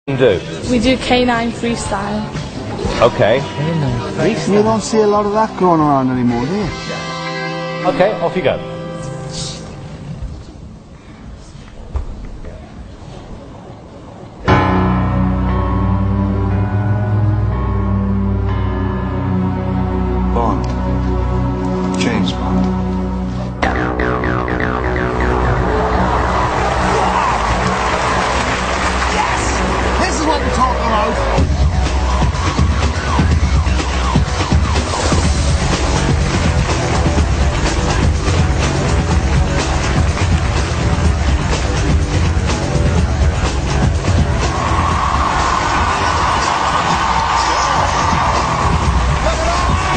do? We do canine freestyle. Okay. You don't see a lot of that going around anymore, do you? Okay, off you go.